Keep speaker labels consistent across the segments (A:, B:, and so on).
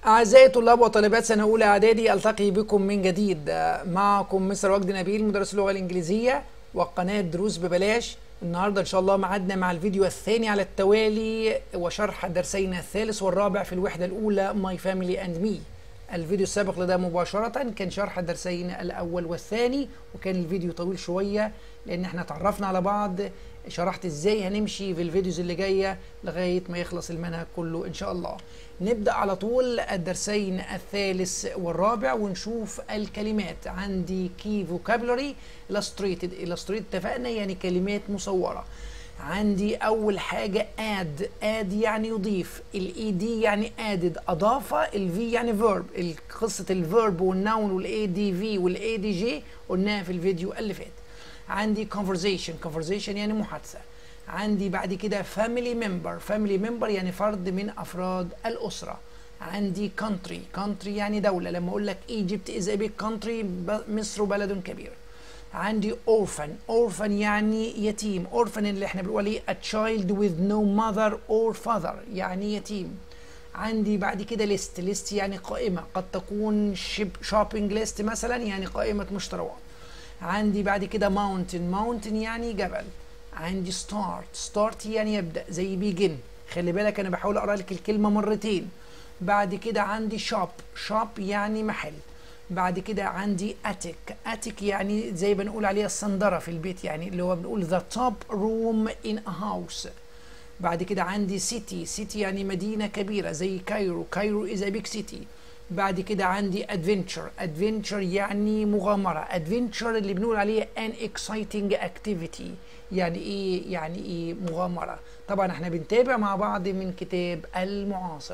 A: أعزائي طلاب وطالبات سنة أولى إعدادي، ألتقي بكم من جديد. معكم مستر وجدي نبيل مدرس اللغة الإنجليزية وقناة دروس ببلاش. النهاردة إن شاء الله معادنا مع الفيديو الثاني على التوالي وشرح الدرسين الثالث والرابع في الوحدة الأولى My Family and Me. الفيديو السابق لده مباشرة كان شرح الدرسين الأول والثاني، وكان الفيديو طويل شوية لأن احنا تعرفنا على بعض. شرحت ازاي هنمشي في الفيديوز اللي جاية لغاية ما يخلص المنهج كله إن شاء الله. نبدأ على طول الدرسين الثالث والرابع ونشوف الكلمات. عندي key vocabulary illustrated اتفقنا يعني كلمات مصورة. عندي أول حاجة add يعني يضيف، ed يعني added أضاف، v يعني verb. قصة الverb والnoun والadv والadj قلناها في الفيديو اللي فات. عندي conversation يعني محادثة. عندي بعد كده family member يعني فرد من أفراد الأسرة. عندي country يعني دولة، لما أقول لك Egypt is a big country مصر بلد كبير. عندي orphan يعني يتيم. orphan اللي احنا بنقول عليه a child with no mother or father يعني يتيم. عندي بعد كده list يعني قائمة، قد تكون shopping list مثلا يعني قائمة مشتريات. عندي بعد كده mountain يعني جبل. عندي start يعني يبدأ زي begin. خلي بالك أنا بحاول أقرأ لك الكلمة مرتين. بعد كده عندي shop يعني محل. بعد كده عندي attic يعني زي بنقول عليها الصندرة في البيت، يعني اللي هو بنقول the top room in a house. بعد كده عندي city يعني مدينة كبيرة زي كايرو is a big city. بعد كده عندي adventure يعني مغامرة. adventure اللي بنقول عليه an exciting activity، يعني ايه مغامرة. طبعا احنا بنتابع مع بعض من كتاب المعاصر.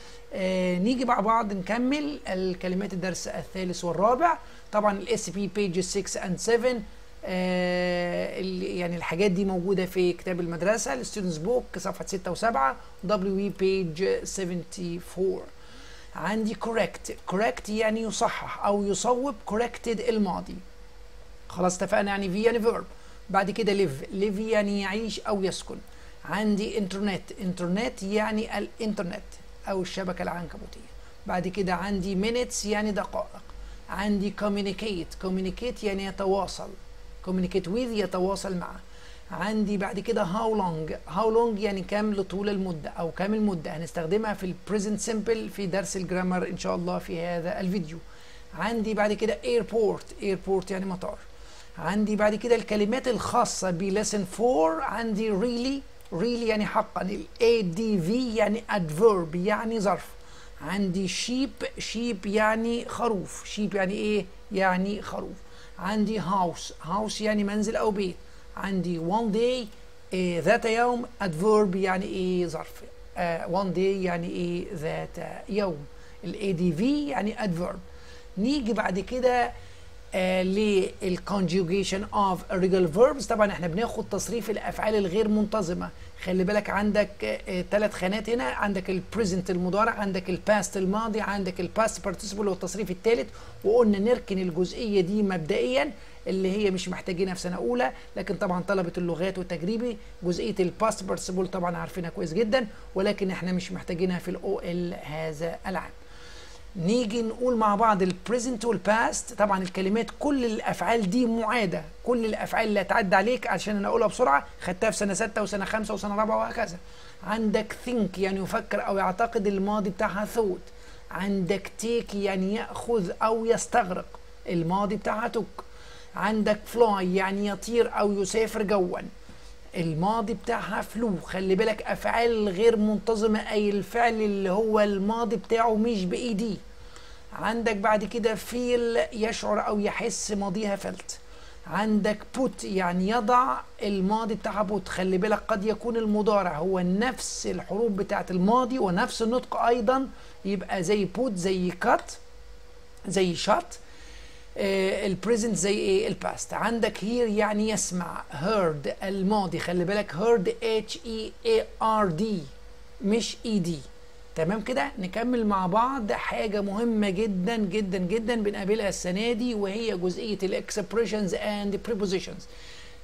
A: نيجي مع بعض نكمل الكلمات الدرس الثالث والرابع. طبعا الاس بي pages 6 and 7 يعني الحاجات دي موجودة في كتاب المدرسة الستودنتس بوك صفحة 6 و7 WE page 74. عندي correct يعني يصحح أو يصوب. corrected الماضي خلاص اتفقنا، يعني في يعني verb. بعد كده live يعني يعيش أو يسكن. عندي internet يعني الانترنت أو الشبكة العنكبوتية. بعد كده عندي minutes يعني دقائق. عندي communicate يعني يتواصل. communicate with يتواصل معه. عندي بعد كده how long يعني كم لطول المدة أو كم المدة، هنستخدمها في present simple في درس الجرامر إن شاء الله في هذا الفيديو. عندي بعد كده airport يعني مطار. عندي بعد كده الكلمات الخاصة ب lesson 4. عندي really يعني حقا. adv يعني adverb يعني ظرف. عندي sheep يعني خروف. sheep يعني ايه؟ يعني خروف. عندي house يعني منزل او بيت. عندي one day ذات يوم adverb يعني ايه؟ ظرف. one day يعني ايه؟ ذات يوم. adv يعني adverb. نيجي بعد كده للconjugation of irregular verbs. طبعا احنا بناخد تصريف الافعال الغير منتظمه. خلي بالك عندك 3 خانات هنا. عندك البريزنت المضارع، عندك الباست الماضي، عندك الباست بارتيسيبل والتصريف الثالث. وقلنا نركن الجزئيه دي مبدئيا اللي هي مش محتاجينها في سنه اولى، لكن طبعا طلبه اللغات والتجريبي جزئيه الباست بارتيسيبل طبعا عارفينها كويس جدا، ولكن احنا مش محتاجينها في الاو ال هذا العام. نيجي نقول مع بعض البريزنت والباست. طبعا الكلمات كل الافعال دي معاده، كل الافعال اللي هتعدي عليك عشان انا اقولها بسرعه خدتها في سنه 6 وسنه 5 وسنه 4 وهكذا. عندك think يعني يفكر او يعتقد، الماضي بتاعها thought. عندك take يعني ياخذ او يستغرق، الماضي بتاعها took. عندك fly يعني يطير او يسافر جوا، الماضي بتاعها فلو. خلي بالك افعال غير منتظمه اي الفعل اللي هو الماضي بتاعه مش بايدي. عندك بعد كده فيل يشعر او يحس، ماضيها فلت. عندك put يعني يضع، الماضي بتاعها put. خلي بالك قد يكون المضارع هو نفس الحروف بتاعت الماضي ونفس النطق ايضا، يبقى زي put زي cut زي shut. البريزنت زي ايه؟ الباست. عندك هير يعني يسمع. هيرد الماضي، خلي بالك هيرد HEARD مش ED. تمام كده. نكمل مع بعض حاجه مهمه جدا جدا جدا بنقابلها السنه دي، وهي جزئيه الاكسبريشنز اند بريبوزيشنز.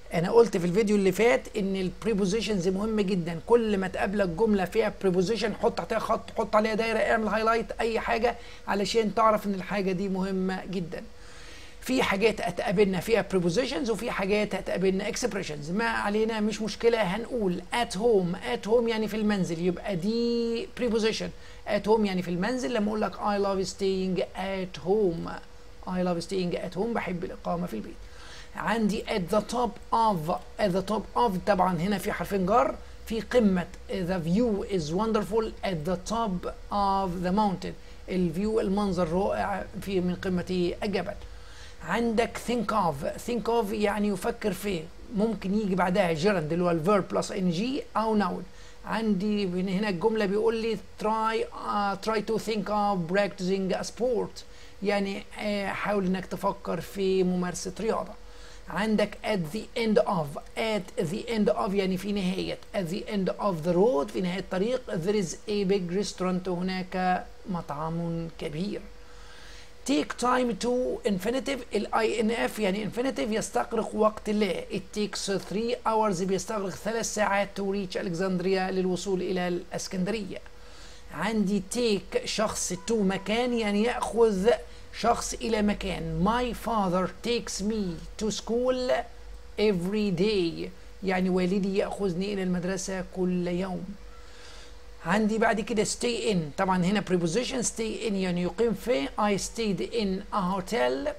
A: انا قلت في الفيديو اللي فات ان البريبوزيشنز مهم جدا، كل ما تقابلك جمله فيها بريبوزيشن حط تحتها خط، حط عليها دايره، اعمل هايلايت اي حاجه علشان تعرف ان الحاجه دي مهمه جدا. في حاجات هتقابلنا فيها prepositions وفي حاجات هتقابلنا expressions، ما علينا مش مشكلة. هنقول at home، at home يعني في المنزل، يبقى دي preposition. at home يعني في المنزل. لما اقول لك I love staying at home، I love staying at home بحب الإقامة في البيت. عندي at the top of، at the top of طبعا هنا في حرفين جر، في قمة the view is wonderful at the top of the mountain، الفيو المنظر رائع في من قمة الجبل. عندك think of، think of يعني يفكر فيه، ممكن يجي بعدها gerund اللي هو الverb plus ing أو noun. عندي من هنا الجملة بيقول لي try to think of practicing a sport، يعني حاول انك تفكر في ممارسة رياضة. عندك at the end of، at the end of يعني في نهاية، at the end of the road في نهاية الطريق there is a big restaurant، هناك مطعم كبير. take time to infinitive، ال INF يعني infinitive يستغرق وقت لا. it takes 3 hours بيستغرق 3 ساعات to reach Alexandria للوصول إلى الإسكندرية. عندي take شخص to مكان يعني يأخذ شخص إلى مكان. my father takes me to school every day، يعني والدي يأخذني إلى المدرسة كل يوم. عندي بعد كده stay in، طبعا هنا preposition stay in يعني يقيم في. I stayed in a hotel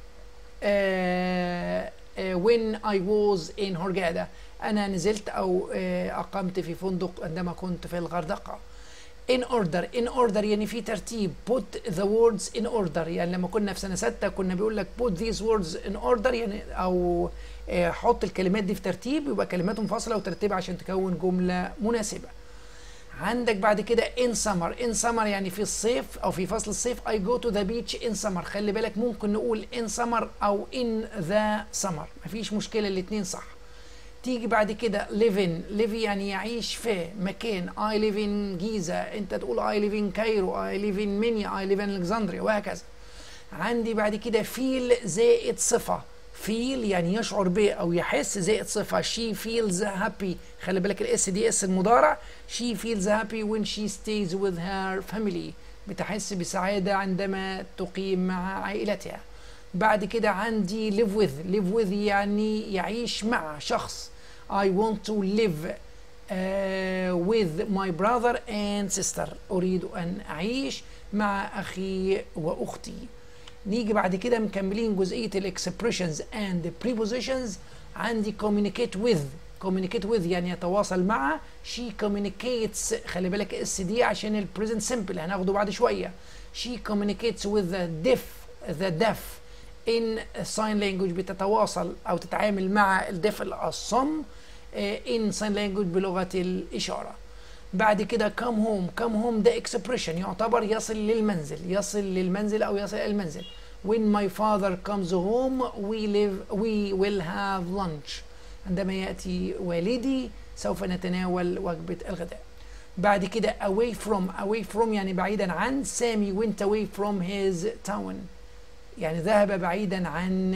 A: when I was in Hurghada، أنا نزلت أو أقمت في فندق عندما كنت في الغردقة. in order، in order يعني في ترتيب. put the words in order، يعني لما كنا في سنة 6 كنا بيقول لك put these words in order، يعني أو حط الكلمات دي في ترتيب، يبقى كلمات منفصلة وترتيبها عشان تكون جملة مناسبة. عندك بعد كده in summer، in summer يعني في الصيف او في فصل الصيف. I go to the beach in summer، خلي بالك ممكن نقول in summer او in the summer، مفيش مشكلة الاتنين صح. تيجي بعد كده live in، live يعني يعيش في مكان. I live in جيزة، انت تقول I live in كايرو، I live in منيا، I live in Alexandria وهكذا. عندي بعد كده feel زائد صفة، feel يعني يشعر به او يحس زائد صفه. she feels happy، خلي بالك الاس دي اس المضارع. she feels happy when she stays with her family، بتحس بسعاده عندما تقيم مع عائلتها. بعد كده عندي live with، live with يعني يعيش مع شخص. I want to live with my brother and sister، أريد أن أعيش مع أخي وأختي. نيجي بعد كده مكملين جزئية الإكسبريشنز and prepositions. عندي communicate with، communicate with يعني يتواصل مع. she communicates، خلي بالك اس دي عشان ال present simple هناخده بعد شوية. she communicates with the deaf in sign language، بتتواصل أو تتعامل مع الديف الصم in sign language بلغة الإشارة. بعد كده come home، come home ده expression يعتبر يصل للمنزل، يصل للمنزل أو يصل إلى المنزل. when my father comes home we will have lunch، عندما يأتي والدي سوف نتناول وجبة الغداء. بعد كده away from، away from يعني بعيدا عن. سامي went away from his town، يعني ذهب بعيدا عن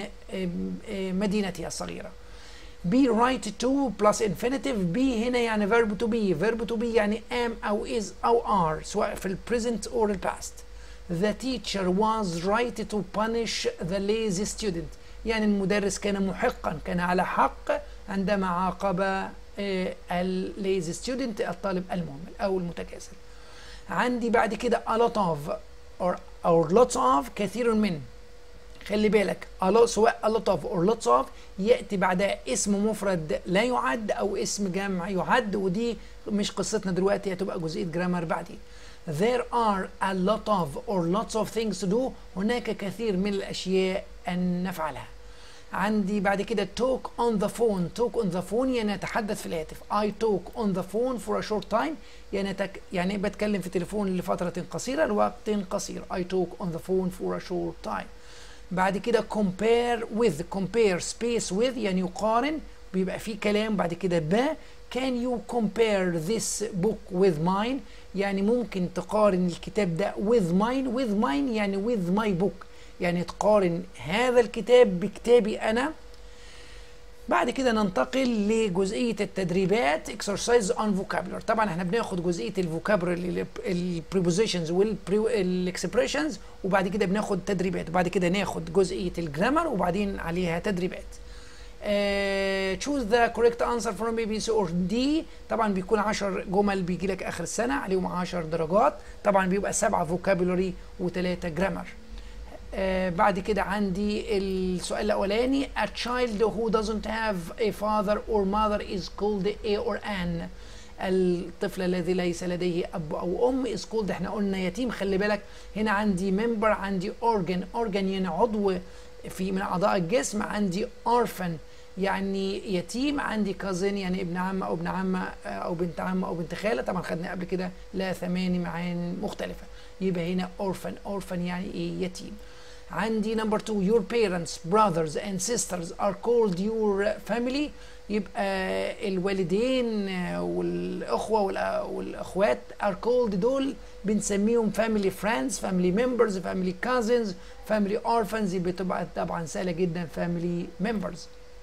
A: مدينته الصغيرة. be right to plus infinitive. be هنا يعني verb to be، verb to be يعني am أو is أو are سواء في ال present or ال past. the teacher was right to punish the lazy student، يعني المدرس كان محقا، كان على حق عندما عاقب ال lazy student الطالب المهمل أو المتكاسل. عندي بعد كده a lot of or lots of كثير من، خلي بالك سواء a lot of or lots of يأتي بعدها اسم مفرد لا يعد أو اسم جمع يعد، ودي مش قصتنا دلوقتي، هتبقى جزئية جرامر بعدين. there are a lot of or lots of things to do، هناك كثير من الأشياء أن نفعلها. عندي بعد كده talk on the phone، talk on the phone يعني نتحدث في الهاتف. I talk on the phone for a short time يعني بتكلم في التليفون لفترة قصيرة لوقت قصير. I talk on the phone for a short time. بعد كده compare with، compare space with يعني يقارن، بيبقى فيه كلام بعد كده ب. can you compare this book with mine، يعني ممكن تقارن الكتاب ده with mine، with mine يعني with my book، يعني تقارن هذا الكتاب بكتابي أنا. بعد كده ننتقل لجزئية التدريبات exercise on vocabulary. طبعا احنا بناخد جزئية الفوكابولري البريبوزيشنز والاكسبريشنز، وبعد كده بناخد تدريبات، وبعد كده ناخد جزئية الجرامر وبعدين عليها تدريبات. choose the correct answer from A, B, C or D. طبعا بيكون 10 جمل بيجي لك اخر السنة عليهم 10 درجات. طبعا بيبقى 7 فوكابولري و3 جرامر. بعد كده عندي السؤال الأولاني a child who doesn't have a father or mother is called a or an. الطفل الذي ليس لديه أب أو أم is called، احنا قلنا يتيم. خلي بالك هنا عندي member، عندي organ يعني عضو من أعضاء الجسم، عندي orphan يعني يتيم، عندي cousin يعني ابن عم أو ابن عمة أو بنت عم أو بنت خالة. طبعا خدنا قبل كده لا 8 معان مختلفة، يبقى هنا orphan يعني إيه؟ يتيم. عندي number 2 your parents brothers and sisters are called your family. يبقى الوالدين والأخوة والأخوات are called، دول بنسميهم family friends family members family cousins family orphans. يبقى تبقى طبعا سهلة جدا family members.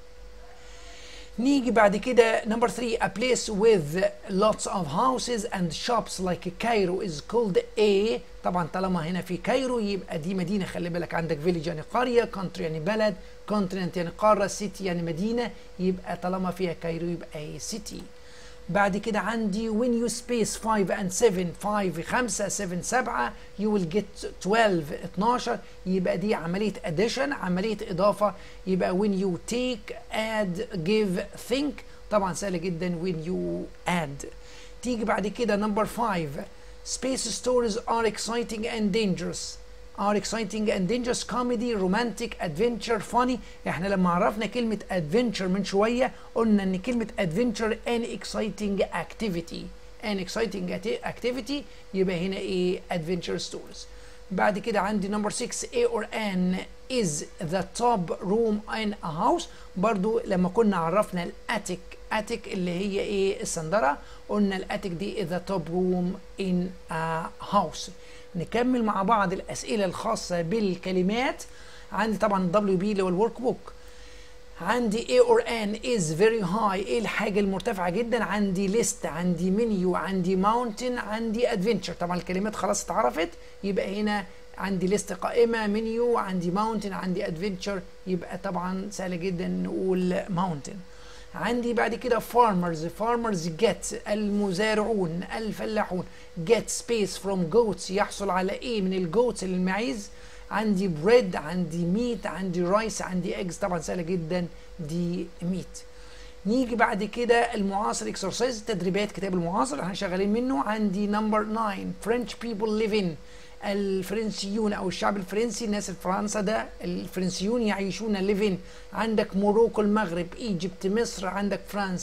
A: نيجي بعد كده number 3 a place with lots of houses and shops like Cairo is called a. طبعا طالما هنا في كايرو يبقى دي مدينة. خلي بالك عندك village يعني قرية، country يعني بلد، continent يعني قارة، city يعني مدينة. يبقى طالما فيها كايرو يبقى city. بعد كده عندي when you space 5 and 7 5 7 7 you will get 12 12. يبقى دي عملية addition عملية إضافة. يبقى when you take add give think. طبعا سهلة جدا when you add. تيجي بعد كده number 5 space stories are exciting and dangerous. are exciting and dangerous comedy romantic adventure funny. احنا لما عرفنا كلمة adventure من شوية قلنا ان كلمة adventure an exciting activity يبقى هنا ايه؟ adventure stories. بعد كده عندي number 6 a or an is the top room in a house. برضو لما كنا عرفنا الاتيك اللي هي ايه؟ السندرة. قلنا الاتيك دي the top room in a house. نكمل مع بعض الأسئلة الخاصة بالكلمات. عندي طبعا WB اللي هو الورك بوك. عندي A or an is very high، ايه الحاجة المرتفعة جدا؟ عندي list عندي menu عندي mountain عندي adventure. طبعا الكلمات خلاص اتعرفت، يبقى هنا عندي list قائمة، menu عندي mountain عندي adventure. يبقى طبعا سهل جدا نقول mountain. عندي بعد كده farmers get المزارعون الفلاحون get space from goats يحصل على ايه من الجوتس المعيز. عندي bread عندي meat عندي rice عندي eggs. طبعا سهله جدا دي meat. نيجي بعد كده المعاصر exercise تدريبات كتاب المعاصر احنا شغالين منه. عندي number 9 French people live in. الفرنسيون او الشعب الفرنسي الناس الفرنسا ده الفرنسيون يعيشون ليفين. عندك موروكو المغرب ايجيبت مصر، عندك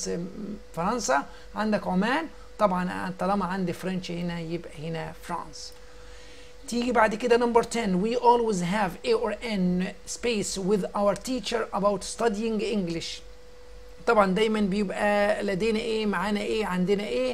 A: فرنسا، عندك عمان. طبعا طالما عندي فرنش هنا يبقى هنا فرانس. تيجي بعد كده نمبر 10 we always have a or an space with our teacher about studying English. طبعا دايما بيبقى لدينا ايه؟ معانا ايه؟ عندنا ايه؟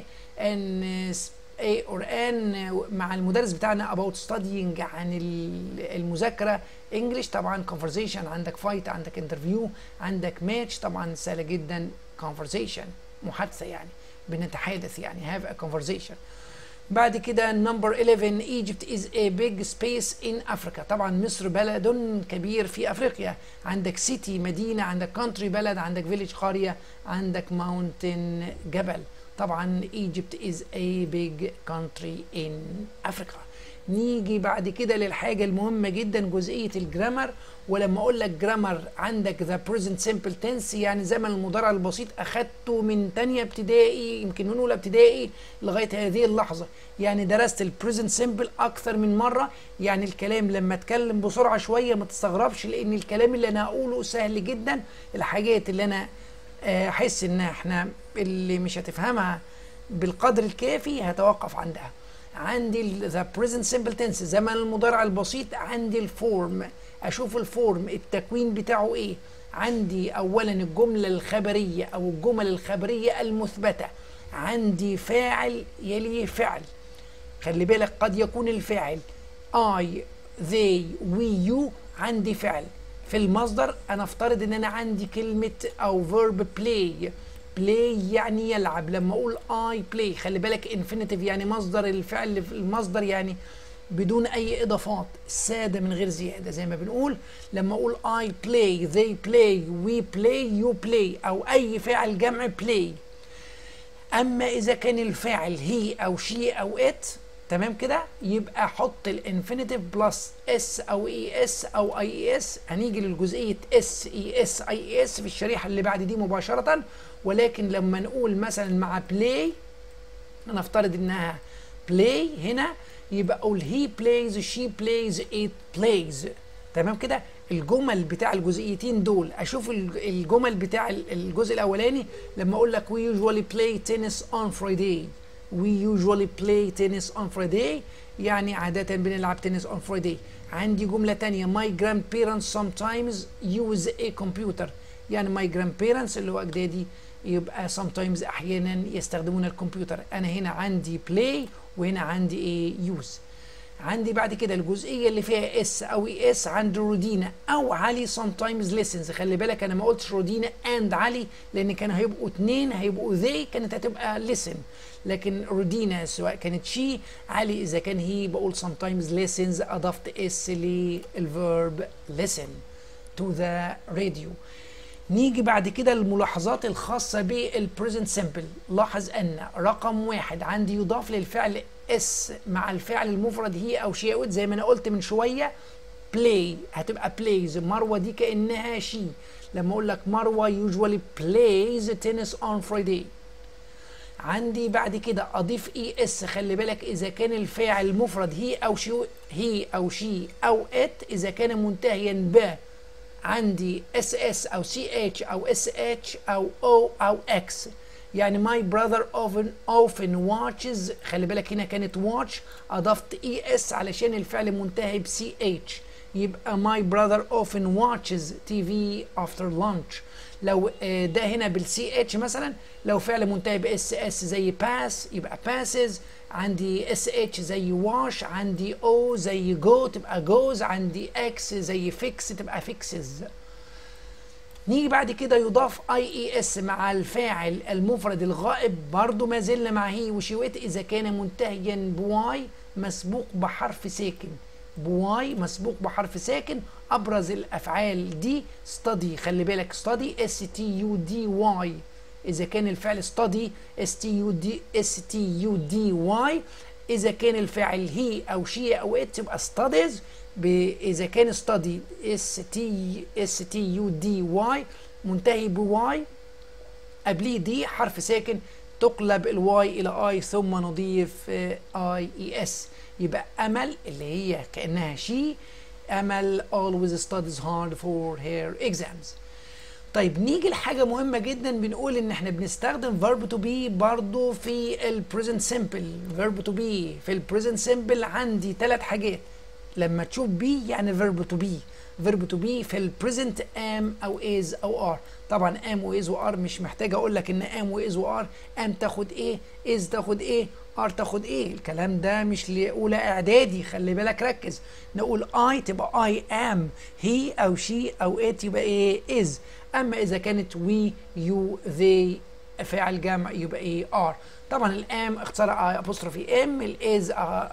A: ان A or N مع المدرس بتاعنا about studying عن المذاكرة English. طبعا conversation عندك fight عندك interview عندك match. طبعا سهلة جدا conversation محادثة يعني بنتحادث يعني have a conversation. بعد كده number 11 Egypt is a big space in Africa. طبعا مصر بلد كبير في أفريقيا. عندك city مدينة، عندك country بلد، عندك village قرية، عندك mountain جبل. طبعا Egypt is a big country in Africa. نيجي بعد كده للحاجة المهمة جدا جزئية الجرامر. ولما اقول لك جرامر عندك the present simple tense يعني زمن المضارع البسيط اخدته من تانية ابتدائي يمكن من اولى ابتدائي لغاية هذه اللحظة. يعني درست البريزنت سيمبل اكثر من مرة. يعني الكلام لما اتكلم بسرعة شوية ما تستغربش لان الكلام اللي انا هقوله سهل جدا. الحاجات اللي انا احس ان احنا اللي مش هتفهمها بالقدر الكافي هتوقف عندها. عندي the present simple tense زمن المضارع البسيط. عندي الفورم، اشوف الفورم التكوين بتاعه ايه. عندي اولا الجملة الخبرية او الجمل الخبرية المثبتة. عندي فاعل يليه فعل. خلي بالك قد يكون الفاعل I they we you. عندي فعل في المصدر انا افترض ان انا عندي كلمه او فيرب بلاي. بلاي يعني يلعب. لما اقول اي بلاي خلي بالك انفينيتيف يعني مصدر الفعل في المصدر يعني بدون اي اضافات، ساده من غير زياده زي ما بنقول. لما اقول I play they play we play you play او اي فعل جمع play. اما اذا كان الفاعل هي او شي او ات تمام كده يبقى حط الانفينيتيف بلس اس او اي اس او اي اس. هنيجي للجزئيه اس اي اس اي اس في الشريحه اللي بعد دي مباشره. ولكن لما نقول مثلا مع بلاي انا افترض انها بلاي هنا يبقى اقول he plays she plays it plays. تمام كده. الجمل بتاع الجزئيتين دول اشوف الجمل بتاع الجزء الاولاني لما اقول لك we usually play tennis on Friday. we usually play tennis on Friday يعني عادة بنلعب تنس on Friday. عندي جملة تانية my grandparents sometimes use a computer يعني my grandparents اللي هو أجدادي يبقى sometimes أحيانا يستخدمون الكمبيوتر. أنا هنا عندي play وهنا عندي ايه use. عندي بعد كده الجزئيه اللي فيها اس او اي اس عند رودينا او علي sometimes listens. خلي بالك انا ما قلتش رودينا اند علي لان كانوا هيبقوا اتنين هيبقوا they كانت هتبقى listen. لكن رودينا سواء كانت شي علي اذا كان هي بقول sometimes listens اضفت اس للفيرب listen to the radio. نيجي بعد كده الملاحظات الخاصة بالبريزنت سمبل. لاحظ ان رقم واحد عندي يضاف للفعل اس مع الفعل المفرد هي او شي او زي ما انا قلت من شوية بلاي هتبقى بلايز. مروة دي كأنها شي. لما اقول لك مروة usually plays tennis on Friday. عندي بعد كده اضيف اي اس. خلي بالك اذا كان الفاعل المفرد هي او شي او ات اذا كان منتهيا ب عندي اس اس او سي اتش او اس اتش او او او اكس. يعني my brother often watches. خلي بالك هنا كانت watch اضفت اي اس علشان الفعل منتهي بسي اتش يبقى my brother often watches TV after lunch. لو ده هنا بالسي اتش مثلا لو فعل منتهي باس اس زي pass يبقى passes. عندي اس اتش زي wash. عندي او زي go تبقى goes. عندي اكس زي fix تبقى fixes. نيجي بعد كده يضاف اي اي اس مع الفاعل المفرد الغائب برضو ما زلنا مع هي وشيوت اذا كان منتهيا بواي مسبوق بحرف ساكن. بواي مسبوق بحرف ساكن. ابرز الافعال دي study. خلي بالك study اس تي يو دي واي اذا كان الفعل study اس تي يو دي واي. اذا كان الفاعل هي او شي او ات تبقى studies. اذا كان study اس تي يو دي واي منتهي بواي قبليه دي حرف ساكن تقلب الواي الى اي ثم نضيف اي اي اس. يبقى امل اللي هي كانها شي امل always studies hard for her exams. طيب نيجي لحاجة مهمة جدا بنقول ان احنا بنستخدم verb to be برضو في ال present simple. verb to be في ال present simple عندي 3 حاجات. لما تشوف be يعني verb to be. verb to be في ال present am او is او are. طبعا am و is و are مش محتاج اقول لك ان am و is و are. am تاخد ايه is تاخد ايه are تاخد ايه. الكلام ده مش لأولى اعدادي. خلي بالك ركز. نقول I تبقى I am. he او she او it يبقى ايه is. اما اذا كانت we you they فاعل جمع يبقى ايه are. طبعا الام اختصار apostrophe ام. الاز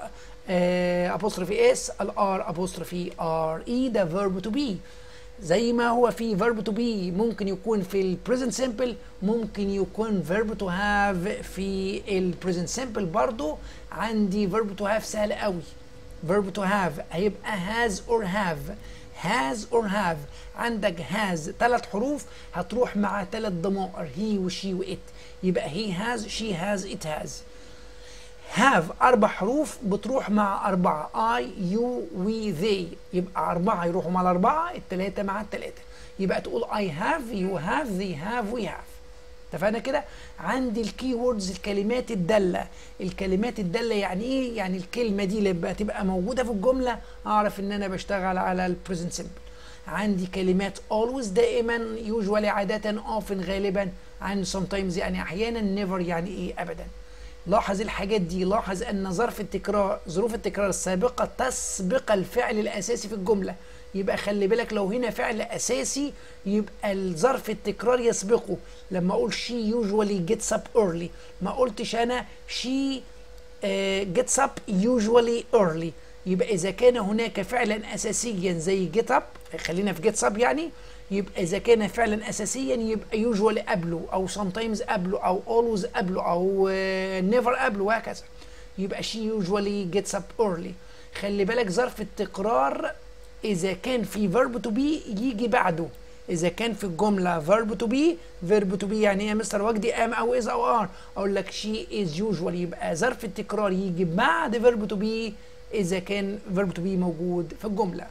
A: apostrophe اس. الار apostrophe ار اي. ده verb to be. زي ما هو في verb to be ممكن يكون في ال present simple ممكن يكون verb to have في ال present simple برضو. عندي verb to have سهل قوي. verb to have هيبقى has or have. has or have. عندك has 3 حروف هتروح مع 3 ضمائر he وشي وات يبقى he has she has it has. have 4 حروف بتروح مع 4 I you we they يبقى 4 يروحوا مع 4 ال3 مع ال3 يبقى تقول I have you have they have we have. اتفقنا كده. عندي الكي ووردز الكلمات الداله. الكلمات الداله يعني ايه؟ يعني الكلمه دي لما تبقى موجوده في الجمله اعرف ان انا بشتغل على البريزنت سمبل. عندي كلمات always دائما usually عاده often غالبا. عندي sometimes يعني احيانا never يعني ايه ابدا. لاحظ الحاجات دي، لاحظ ان ظروف التكرار السابقة تسبق الفعل الاساسي في الجملة. يبقى خلي بالك لو هنا فعل اساسي يبقى الظرف التكرار يسبقه. لما اقول she usually gets up early ما قلتش انا she gets up usually early. يبقى اذا كان هناك فعلا اساسيا زي get up، خلينا في gets up يعني، يبقى اذا كان فعلا اساسيا يبقى usually قبله او sometimes قبله او always قبله او never قبله وهكذا. يبقى she usually gets up early. خلي بالك ظرف التكرار اذا كان في verb to be يجي بعده. اذا كان في الجمله verb to be يعني ايه يا مستر وجدي؟ am او is او are. اقول لك she is usually، يبقى ظرف التكرار يجي بعد verb to be اذا كان verb to be موجود في الجمله.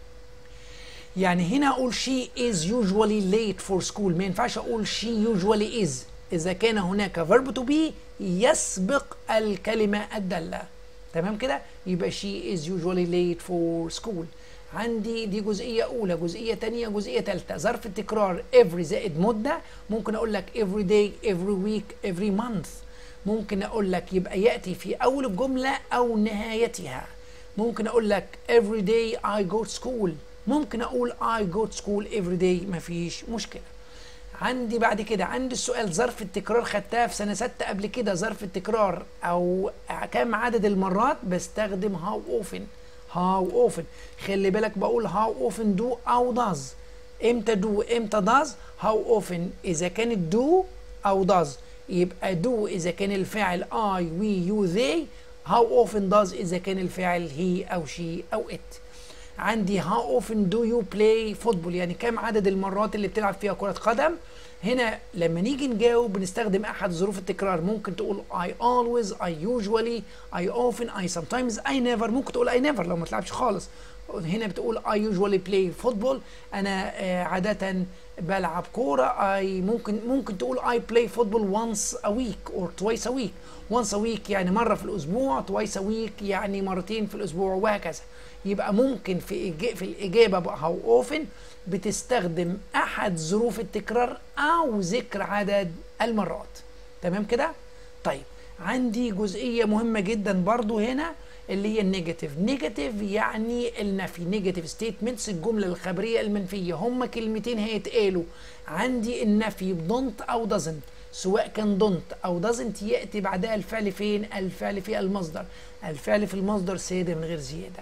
A: يعني هنا اقول she is usually late for school، ما ينفعش اقول she usually is. اذا كان هناك verb to be يسبق الكلمه الداله. تمام كده؟ يبقى she is usually late for school. عندي دي جزئية أولى، جزئية تانية، جزئية تالتة. ظرف التكرار every زائد مدة، ممكن أقول لك every day every week every month. ممكن أقول لك يبقى يأتي في أول الجملة أو نهايتها. ممكن أقول لك every day I go to school، ممكن أقول I go to school every day، مفيش مشكلة. عندي بعد كده عندي السؤال ظرف التكرار، خدتها في سنة 6 قبل كده. ظرف التكرار أو كم عدد المرات بستخدم how often. how often خلي بالك بقول how often do أو does. امتى do امتى does؟ how often إذا كانت do أو does يبقى do إذا كان الفاعل I we you they. how often does إذا كان الفاعل he أو she أو it. عندي how often do you play football يعني كم عدد المرات اللي بتلعب فيها كرة قدم. هنا لما نيجي نجاوب بنستخدم أحد ظروف التكرار. ممكن تقول I always I usually I often I sometimes I never. ممكن تقول I never لو ما تلعبش خالص. هنا بتقول I usually play football، أنا عادة بلعب كورة. ممكن تقول I play football once a week or twice a week. once a week يعني مرة في الأسبوع، twice a week يعني مرتين في الأسبوع وهكذا. يبقى ممكن في الإجابة بقى how often بتستخدم أحد ظروف التكرار أو ذكر عدد المرات. تمام كده؟ طيب عندي جزئية مهمة جدا برضو هنا اللي هي النيجاتيف. نيجاتيف يعني النفي. نيجاتيف ستيتمنتس الجملة الخبرية المنفية. هما كلمتين هيتقالوا. عندي النفي بدونت أو دازنت، سواء كان دونت أو دازنت يأتي بعدها الفعل فين؟ الفعل في المصدر. الفعل في المصدر سادة من غير زيادة.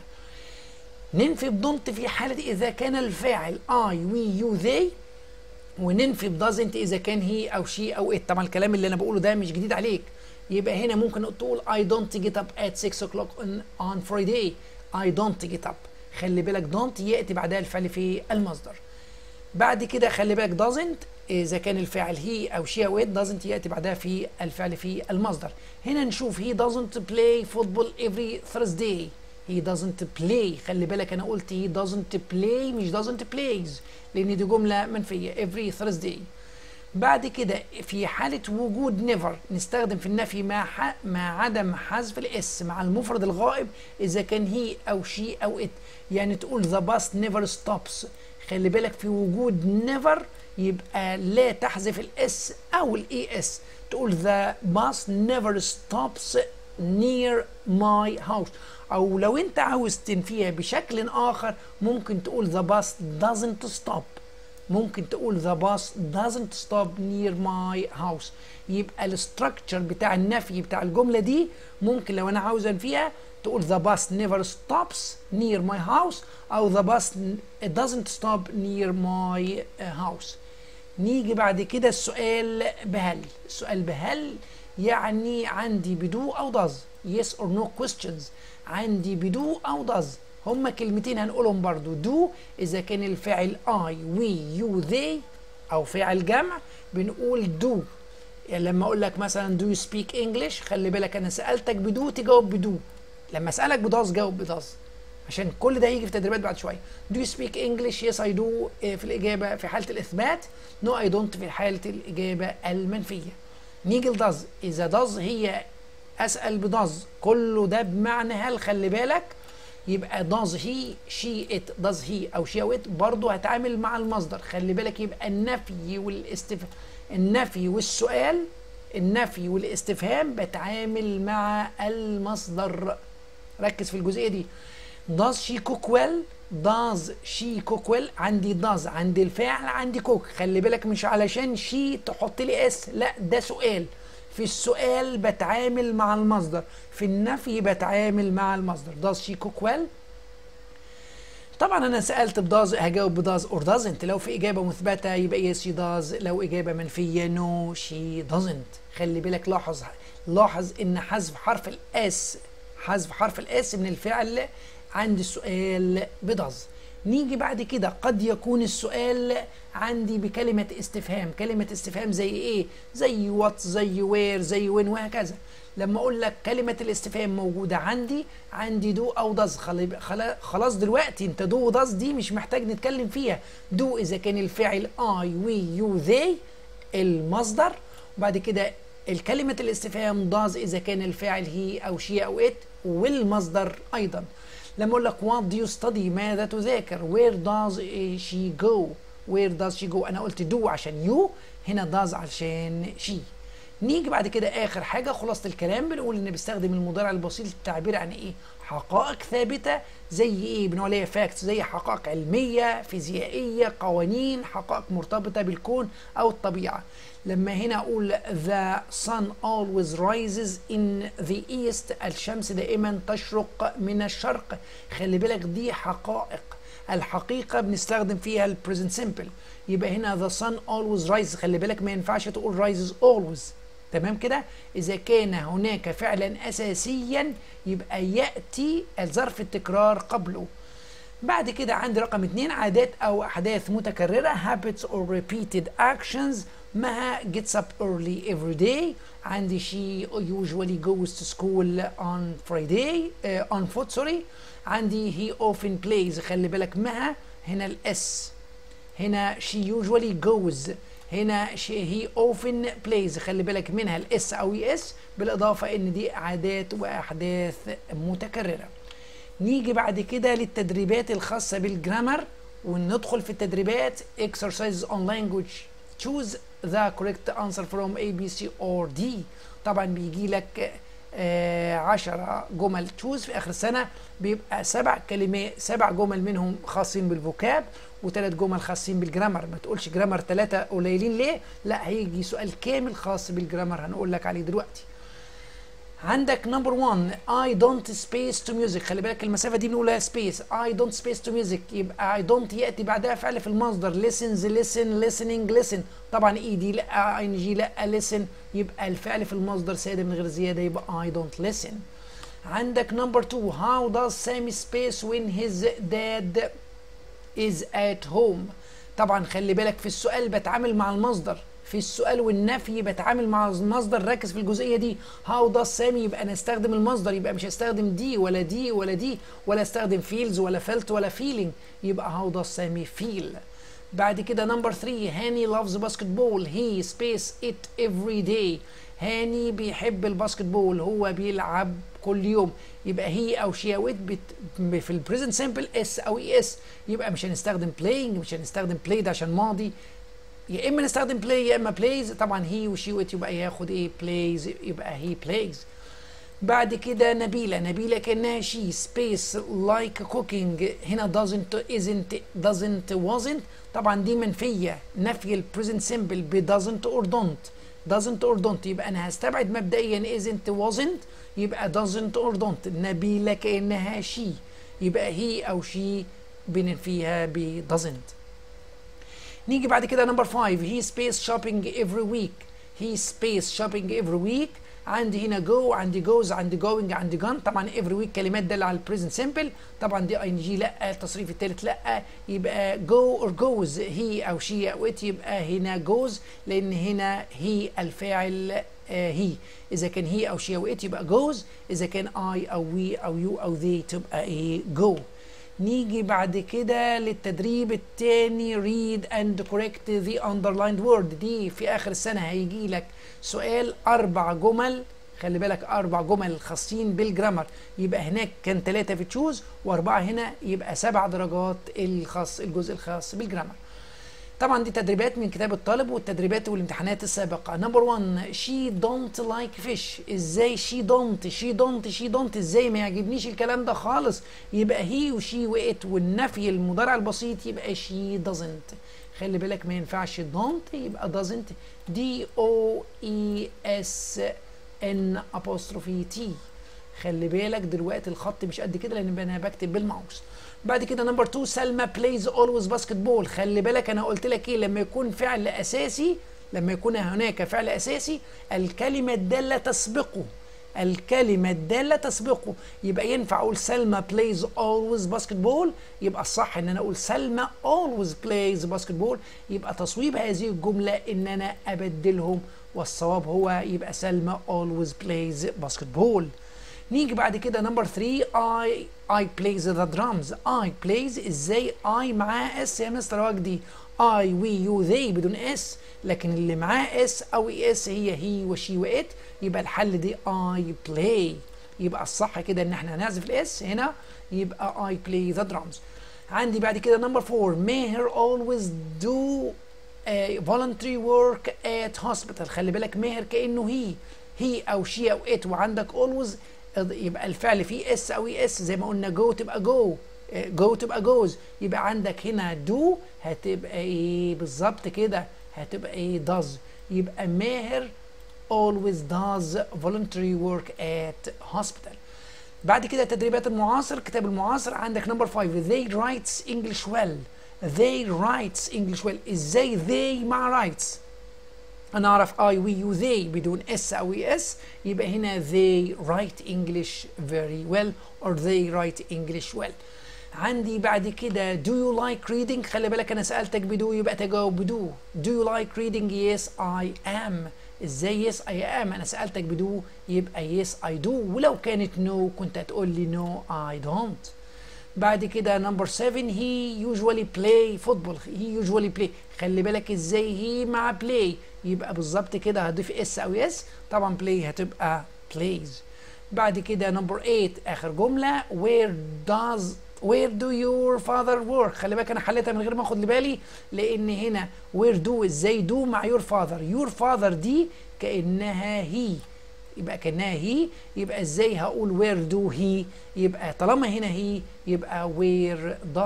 A: ننفي بدونت في حالة إذا كان الفاعل I we you they، وننفي بدازنت إذا كان هي أو شي أو it. طبعا الكلام اللي أنا بقوله ده مش جديد عليك. يبقى هنا ممكن تقول I don't get up at 6 o'clock on Friday. I don't get up. خلي بالك don't يأتي بعدها الفعل في المصدر. بعد كده خلي بالك doesn't إذا كان الفاعل هي أو شي أو it doesn't يأتي بعدها في الفعل في المصدر. هنا نشوف he doesn't play football every Thursday. he doesn't play. خلي بالك أنا قلت he doesn't play مش doesn't plays، لأن دي جملة منفية every Thursday. بعد كده في حالة وجود never نستخدم في النفي مع عدم حذف الاس مع المفرد الغائب إذا كان هي أو شي أو it. يعني تقول the bus never stops. خلي بالك في وجود never يبقى لا تحذف الاس أو الاي اس. تقول the bus never stops near my house. أو لو أنت عاوز تنفيها بشكل آخر ممكن تقول the bus doesn't stop. ممكن تقول the bus doesn't stop near my house. يبقى الستراكشر بتاع النفي بتاع الجملة دي ممكن لو أنا عاوز أنفيها تقول the bus never stops near my house أو the bus doesn't stop near my house. نيجي بعد كده السؤال بهل. السؤال بهل يعني عندي بدو أو does yes or no questions. عندي بدو أو does هما كلمتين هنقولهم برضو. do إذا كان الفاعل I we you they أو فاعل جمع بنقول do. يعني لما أقول لك مثلا do you speak English خلي بالك أنا سألتك بدو تجاوب بدو. لما أسألك بداز جاوب بداز، عشان كل ده هيجي في تدريبات بعد شوية. do you speak English yes I do في الإجابة في حالة الإثبات، no I don't في حالة الإجابة المنفية. نيجي لداز. إذا داز هي أسأل بداز كله ده بمعنى هل. خلي بالك يبقى does he she it does he أو she أو it برضه هتعامل مع المصدر. خلي بالك يبقى النفي النفي والسؤال النفي والاستفهام بتعامل مع المصدر. ركز في الجزئية دي. does she cook well؟ does she cook well؟ عندي does، عندي الفاعل، عندي cook. خلي بالك مش علشان she تحط لي اس، لا ده سؤال. في السؤال بتعامل مع المصدر، في النفي بتعامل مع المصدر. does she cook well؟ طبعا انا سالت بداز هجاوب بداز اور doesn't. لو في اجابه مثبته يبقى yes she does، لو اجابه منفيه no she doesn't. خلي بالك، لاحظ ان حذف حرف الاس من الفعل عند السؤال بداز. نيجي بعد كده، قد يكون السؤال عندي بكلمة استفهام. كلمة استفهام زي ايه؟ زي وات، زي وير، زي وين، وهكذا. لما اقول لك كلمة الاستفهام موجودة عندي دو او داز، خلاص دلوقتي انت دو وداز دي مش محتاج نتكلم فيها. دو اذا كان الفاعل اي وي يو ذي المصدر، وبعد كده الكلمة الاستفهام داز اذا كان الفاعل هي او شي او ات والمصدر ايضا. لما اقول لك what do you study، ماذا تذاكر، where does she go، where does she go، انا قلت do عشان you، هنا does عشان she. نيجي بعد كده اخر حاجه خلاصه الكلام، بنقول ان بستخدم المضارع البسيط للتعبير عن ايه؟ حقائق ثابته. زي ايه؟ بنقول عليها facts، زي حقائق علميه، فيزيائيه، قوانين، حقائق مرتبطه بالكون او الطبيعه. لما هنا اقول the sun always rises in the east، الشمس دائما تشرق من الشرق. خلي بالك دي حقائق. الحقيقة بنستخدم فيها ال present simple. يبقى هنا the sun always rises. خلي بالك ما ينفعش تقول rises always. تمام كده؟ إذا كان هناك فعلا أساسيا يبقى يأتي الظرف التكرار قبله. بعد كده عندي رقم 2، عادات أو أحداث متكررة habits or repeated actions. مها gets up early every day. عندي she usually goes to school on Friday on foot sorry. عندي he often plays. خلي بالك مها هنا الاس، هنا she usually goes، هنا he often plays. خلي بالك منها الاس او اس، بالاضافه ان دي عادات واحداث متكرره. نيجي بعد كده للتدريبات الخاصه بالجرامر، وندخل في التدريبات exercises on language. choose the correct answer from A B C or D. طبعا بيجي لك 10 جمل تشوز في اخر السنه، بيبقى 7 كلمات، 7 جمل منهم خاصين بالفوكاب و3 جمل خاصين بالجرامر. ما تقولش جرامر 3 قليلين ليه؟ لا، هيجي سؤال كامل خاص بالجرامر هنقول لك عليه دلوقتي. عندك نمبر 1 I don't space to music. خلي بالك المسافة دي بنقولها space. I don't space to music، يبقى I don't يأتي بعدها فعل في المصدر listens listen listening listen. طبعا اي دي لا، ان جي لا، listen يبقى الفعل في المصدر سادة من غير زيادة، يبقى I don't listen. عندك نمبر 2 how does Sammy space when his dad is at home. طبعا خلي بالك في السؤال بتعامل مع المصدر، في السؤال والنفي بتعامل مع المصدر. ركز في الجزئيه دي. هاو does سامي، يبقى انا استخدم المصدر، يبقى مش هستخدم دي ولا دي ولا دي، ولا استخدم feels ولا felt ولا feeling، يبقى هاو does سامي feel. بعد كده نمبر 3 هاني loves basketball he space it every day. هاني بيحب الباسكتبول، هو بيلعب كل يوم. يبقى هي او شي او ات في البريزنت سمبل اس او اي اس، يبقى مش هنستخدم playing، مش هنستخدم played عشان ماضي، يا اما نستخدم play يا اما plays. طبعا هي وشي وات يبقى ياخد ايه؟ plays، يبقى هي plays. بعد كده نبيلة كأنها she space like cooking. هنا doesn't isn't doesn't wasn't. طبعا دي منفية، نفي ال present simple ب doesn't or don't. يبقى انا هستبعد مبدئيا isn't wasn't، يبقى doesn't or don't. نبيلة كأنها she، يبقى هي او she بننفيها ب doesn't. نيجي بعد كده نمبر 5 he space shopping every week. he space shopping every week. عندي هنا go، عندي goes، عندي going، عندي gone. طبعا every week كلمات دالة على البريزنت سمبل. طبعا دي اي ان جي لا، التصريف الثالث لا، يبقى go or goes هي او she او it، يبقى هنا goes لان هنا هي الفاعل هي. اذا كان هي او she او it يبقى goes، اذا كان I او we او you او they تبقى ايه؟ go. نيجي بعد كده للتدريب الثاني read and correct the underlined word. دي في اخر السنه هيجي لك سؤال 4 جمل، خلي بالك 4 جمل خاصين بالجرامر. يبقى هناك كان 3 في تشوز و4 هنا، يبقى 7 درجات الجزء الخاص بالجرامر. طبعا دي تدريبات من كتاب الطالب والتدريبات والامتحانات السابقة. نمبر 1 she don't like fish. ازاي she don't ازاي ما يعجبنيش الكلام ده خالص؟ يبقى he وشي وات، والنفي المضارع البسيط يبقى she doesn't. خلي بالك ما ينفعش don't يبقى doesn't. DOESN'. خلي بالك دلوقتي الخط مش قد كده لان انا بكتب بالماوس. بعد كده نمبر 2 سلمى بلايز اولويز باسكت بول. خلي بالك انا قلت لك ايه؟ لما يكون فعل اساسي، لما يكون هناك فعل اساسي الكلمه الداله تسبقه، الكلمه الداله تسبقه. يبقى ينفع اقول سلمى بلايز اولويز باسكت بول، يبقى الصح ان انا اقول سلمى اولويز بلايز باسكت بول. يبقى تصويب هذه الجمله ان انا ابدلهم، والصواب هو يبقى سلمى اولويز بلايز باسكت بول. نيجي بعد كده نمبر 3 I plays the drums. I plays ازاي I معاه اس يا مستر وجدي؟ I we you they بدون اس، لكن اللي معاه اس او اس هي هي وشي وات، يبقى الحل دي I play. يبقى الصح كده ان احنا هنحذف الاس هنا، يبقى I play the drums. عندي بعد كده نمبر 4 ماهر always do voluntary work at hospital. خلي بالك ماهر كأنه هي او شي او ات، وعندك always يبقى الفعل فيه اس او اي اس، زي ما قلنا جو تبقى جو تبقى جوز. يبقى عندك هنا دو هتبقى ايه بالظبط كده؟ هتبقى ايه؟ does. يبقى ماهر always does voluntary work at hospital. بعد كده تدريبات المعاصر، كتاب المعاصر. عندك نمبر 5 they writes English well. they writes English well. ازاي they مع writes؟ انا اعرف I we you they بدون اس او اس، يبقى هنا they write English very well or they write English well. عندي بعد كده do you like reading. خلي بالك انا سألتك بدو يبقى تجاوب بدو. do you like reading؟ yes I am. ازاي yes I am؟ انا سألتك بدو يبقى yes I do، ولو كانت no كنت هتقول لي no I don't. بعد كده نمبر 7 he usually play football. he usually play. خلي بالك ازاي هي مع play؟ يبقى بالظبط كده هضيف اس او اس، طبعا play هتبقى plays. بعد كده نمبر 8 اخر جمله where do your father work. خلي بالك انا حليتها من غير ما اخد بالي، لان هنا where do ازاي do مع your father دي كانها هي، يبقى كانها هي، يبقى ازاي هقول where do he؟ يبقى طالما هنا هي يبقى where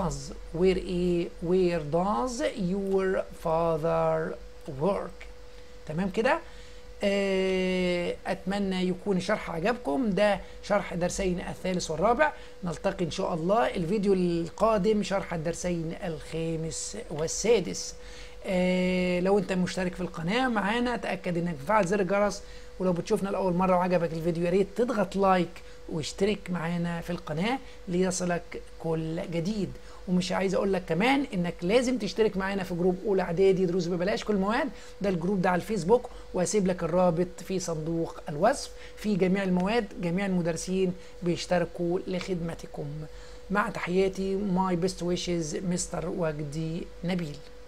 A: does your father work. تمام كده؟ اتمنى يكون الشرح عجبكم. ده شرح درسين الثالث والرابع. نلتقي ان شاء الله الفيديو القادم شرح الدرسين الخامس والسادس. لو انت مشترك في القناه معانا تاكد انك تفعل زر الجرس، ولو بتشوفنا لاول مره وعجبك الفيديو يا ريت تضغط لايك واشترك معانا في القناه ليصلك كل جديد. ومش عايز اقول لك كمان انك لازم تشترك معانا في جروب اولى اعدادي دروس ببلاش كل مواد. ده الجروب ده على الفيسبوك، وهسيب لك الرابط في صندوق الوصف. في جميع المواد جميع المدرسين بيشتركوا لخدمتكم. مع تحياتي ماي بيست ويشز مستر وجدي نبيل.